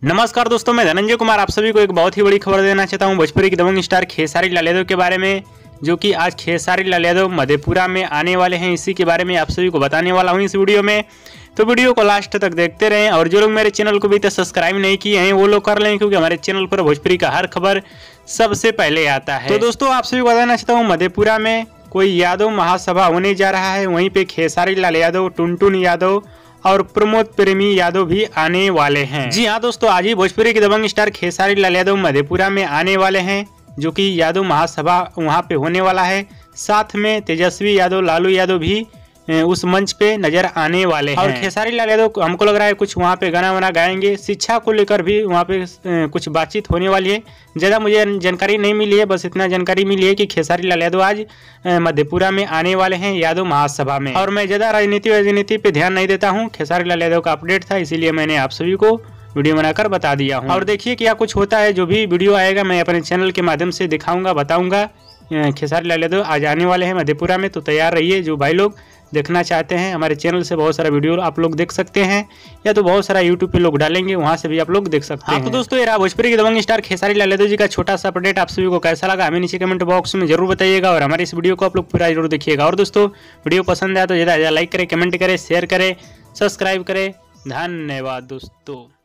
नमस्कार दोस्तों, मैं धनंजय कुमार आप सभी को एक बहुत ही बड़ी खबर देना चाहता हूं भोजपुरी की दबंग स्टार खेसारी लाल यादव के बारे में, जो कि आज खेसारी लाल यादव मधेपुरा में आने वाले हैं। इसी के बारे में आप सभी को बताने वाला हूं इस वीडियो में, तो वीडियो को लास्ट तक देखते रहें। और जो लोग मेरे चैनल को भी तक सब्सक्राइब नहीं किए हैं वो लोग कर लें, क्योंकि हमारे चैनल पर भोजपुरी का हर खबर सबसे पहले आता है। तो दोस्तों आप सभी को बताना चाहता हूँ, मधेपुरा में कोई यादव महासभा होने जा रहा है। वहीं पे खेसारी लाल यादव, टुनटुन यादव और प्रमोद प्रेमी यादव भी आने वाले हैं। जी हाँ दोस्तों, आज ही भोजपुरी के दबंग स्टार खेसारी लाल यादव मधेपुरा में आने वाले हैं, जो कि यादव महासभा वहां पे होने वाला है। साथ में तेजस्वी यादव, लालू यादव भी उस मंच पे नजर आने वाले हैं। और खेसारी लाल यादव हमको लग रहा है कुछ वहाँ पे गाना वाना गाएंगे। शिक्षा को लेकर भी वहाँ पे कुछ बातचीत होने वाली है। ज़्यादा मुझे जानकारी नहीं मिली है, बस इतना जानकारी मिली है कि खेसारी लाल यादव आज मधेपुरा में आने वाले हैं यादव महासभा में। और मैं ज़्यादा राजनीति पे ध्यान नहीं देता हूँ, खेसारी लाल यादव का अपडेट था, इसीलिए मैंने आप सभी को वीडियो बनाकर बता दिया हूँ। और देखिए क्या कुछ होता है, जो भी वीडियो आएगा मैं अपने चैनल के माध्यम से दिखाऊंगा, बताऊंगा। खेसारी लाल यादव आज आने वाले हैं मधेपुरा में, तो तैयार रहिए। जो भाई लोग देखना चाहते हैं, हमारे चैनल से बहुत सारा वीडियो आप लोग देख सकते हैं, या तो बहुत सारा यूट्यूब पे लोग डालेंगे, वहां से भी आप लोग देख सकते हैं। तो दोस्तों ये रहा भोजपुरी के दबंग स्टार खेसारी लाल यादव जी का छोटा सा अपडेट। आप सभी को कैसा लगा हमें नीचे कमेंट बॉक्स में जरूर बताइएगा, और हमारे इस वीडियो को आप लोग पूरा जरूर देखिएगा। और दोस्तों वीडियो पसंद आया तो ज़्यादा लाइक करें, कमेंट करें, शेयर करें, सब्सक्राइब करें। धन्यवाद दोस्तों।